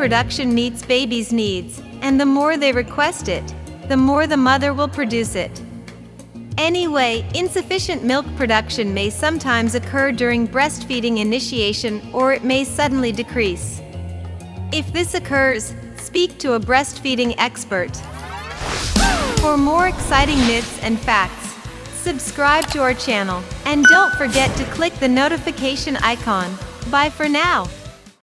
production meets baby's needs, and the more they request it, the more the mother will produce it. Anyway, insufficient milk production may sometimes occur during breastfeeding initiation, or it may suddenly decrease. If this occurs, speak to a breastfeeding expert. For more exciting myths and facts, subscribe to our channel, and don't forget to click the notification icon. Bye for now.